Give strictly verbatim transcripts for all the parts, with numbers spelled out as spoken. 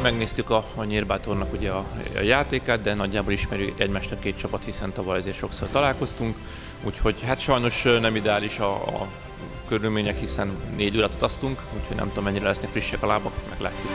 Megnéztük a, a Nyírbátornak ugye a, a játékát, de nagyjából ismerjük egymást a két csapat, hiszen tavaly ezért sokszor találkoztunk. Úgyhogy hát sajnos nem ideális a, a körülmények, hiszen négy órát utaztunk, úgyhogy nem tudom mennyire lesznek frissek a lábak, meglátjuk.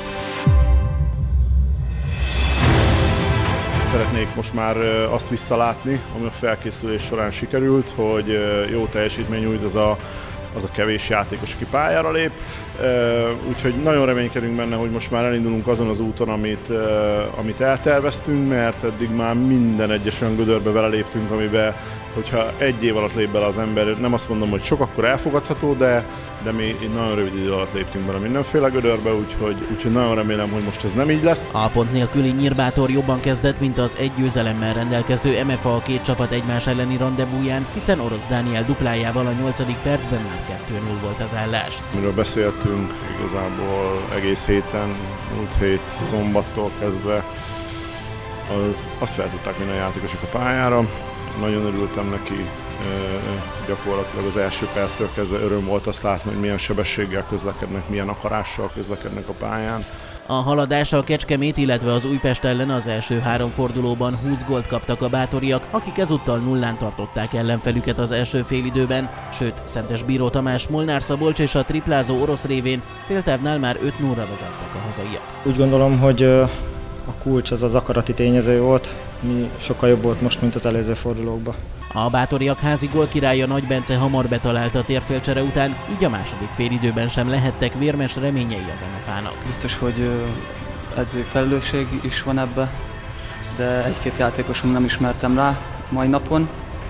Szeretnék most már azt visszalátni, ami a felkészülés során sikerült, hogy jó teljesítmény nyújt az a, az a kevés játékos, aki pályára lép. Úgyhogy nagyon reménykedünk benne, hogy most már elindulunk azon az úton, amit, amit elterveztünk, mert eddig már minden egyes olyan gödörbe beleléptünk, amiben, hogyha egy év alatt lép bele az ember, nem azt mondom, hogy sok, akkor elfogadható, de, de mi nagyon rövid idő alatt léptünk bele mindenféle gödörbe, úgyhogy, úgyhogy nagyon remélem, hogy most ez nem így lesz. A pont nélküli Nyírbátor jobban kezdett, mint az egy győzelemmel rendelkező em ef á a két csapat egymás elleni randevúján, hiszen Orosz Dániel duplájával a nyolcadik percben már kettő null volt az állás. Miről beszéltünk igazából egész héten, múlt hét szombattól kezdve, az, azt fel tudták minden játékosok a pályára. Nagyon örültem neki, gyakorlatilag az első perctől kezdve öröm volt azt látni, hogy milyen sebességgel közlekednek, milyen akarással közlekednek a pályán. A haladás a Kecskemét, illetve az Újpest ellen az első három fordulóban húsz gólt kaptak a bátoriak, akik ezúttal nullán tartották ellenfelüket az első félidőben, sőt Szentes Bíró Tamás, Molnár Szabolcs és a triplázó Orosz révén féltávnál már öt nullra vezettek a hazaiak. Úgy gondolom, hogy a kulcs az az akarati tényező volt, mi sokkal jobb volt most, mint az előző fordulókban. A bátoriak házi gólkirálya Nagy Bence hamar betalált a térfélcsere után, így a második félidőben sem lehettek vérmes reményei az em ef á-nak. Biztos, hogy edzői felelősség is van ebbe, de egy-két játékosunk nem ismertem rá mai napon.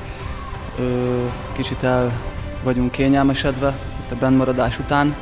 Kicsit el vagyunk kényelmesedve itt a bennmaradás után.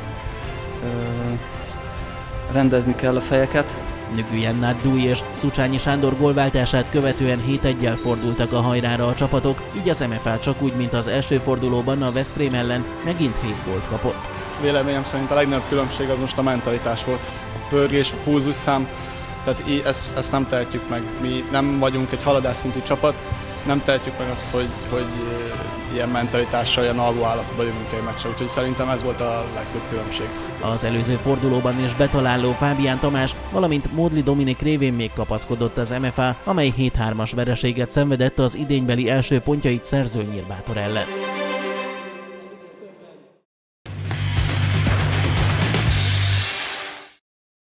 Rendezni kell a fejeket. Nguyen Nhat Dui és Szucsányi Sándor gólváltását követően hét eggyel fordultak a hajrára a csapatok, így az em ef á csak úgy, mint az első fordulóban a Veszprém ellen megint hét gólt kapott. Véleményem szerint a legnagyobb különbség az most a mentalitás volt. A pörgés, a pulzusszám, tehát ezt, ezt nem tehetjük meg. Mi nem vagyunk egy haladásszintű csapat, nem tehetjük meg azt, hogy, hogy ilyen mentalitással, ilyen alvó állapotban jövünk egy meccsre, úgyhogy szerintem ez volt a legfőbb különbség. Az előző fordulóban is betaláló Fábián Tamás, valamint Módli Dominik révén még kapaszkodott az em ef á, amely hét hármas vereséget szenvedett az idénybeli első pontjait szerző Nyírbátor ellen.